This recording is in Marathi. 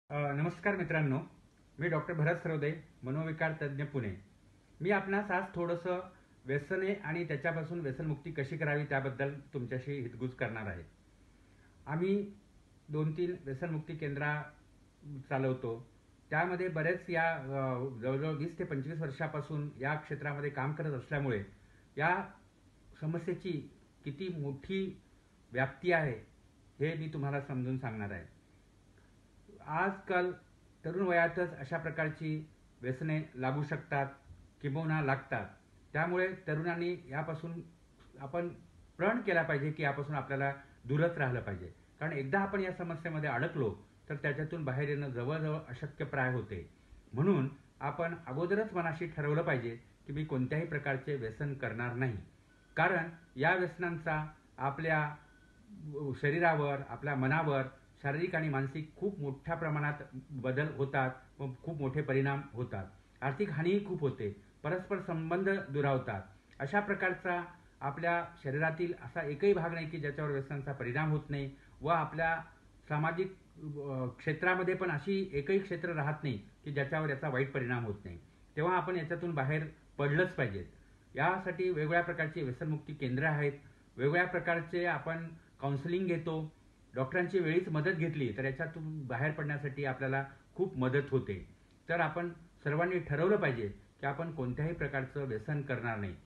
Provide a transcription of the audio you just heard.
नमस्कार मित्रांनो, मी डॉक्टर भरत सरोदे, मनोविकार तज्ज्ञ, पुणे. मी आपणास आज थोडंसं व्यसने आणि त्याच्यापासून व्यसनमुक्ती कशी करावी त्याबद्दल तुमच्याशी हितगुज करणार आहे. आम्ही 2-3 व्यसनमुक्ती केंद्र चालवतो. त्यामध्ये बरेच जवळजवळ 20 ते 25 वर्षापासून या क्षेत्रामध्ये काम करत असल्यामुळे या समस्येची किती मोठी व्याप्ती आहे हे मी तुम्हाला समजून सांगणार आहे. आजकाल तरुण वयातच अशा प्रकारची व्यसने लागू शकतात किंबहुना लागतात. त्यामुळे तरुणांनी यापासून आपण प्रण केला पाहिजे की यापासून आपल्याला दूरच राहिलं पाहिजे. कारण एकदा आपण या समस्येमध्ये अडकलो तर त्याच्यातून बाहेर येणं जवळजवळ अशक्यप्राय होते. म्हणून आपण अगोदरच मनाशी ठरवलं पाहिजे की मी कोणत्याही प्रकारचे व्यसन करणार नाही. कारण या व्यसनांचा आपल्या शरीरावर, आपल्या मनावर शारीरिक आणि मानसिक खूप मोठ्या प्रमाणात बदल होतात व खूप मोठे परिणाम होतात. आर्थिक हानीही खूप होते. परस्पर संबंध दुरावतात. अशा प्रकारचा आपल्या शरीरातील असा एकही भाग नाही की ज्याच्यावर व्यसनांचा परिणाम होत नाही व आपल्या सामाजिक क्षेत्रामध्ये पण अशी एकही क्षेत्र राहत नाही की ज्याच्यावर याचा वाईट परिणाम होत नाही. तेव्हा आपण याच्यातून बाहेर पडलंच पाहिजे. यासाठी वेगवेगळ्या प्रकारची व्यसनमुक्ती केंद्र आहेत. वेगवेगळ्या प्रकारचे आपण काउन्सिलिंग घेतो. डॉक्टरांची वेळीच मदत घेतली तर याच्यातून बाहेर पडण्यासाठी आपल्याला खूप मदत होते. तर आपण सर्वांनी ठरवलं पाहिजे की आपण कोणत्याही प्रकारचं व्यसन करणार नाही.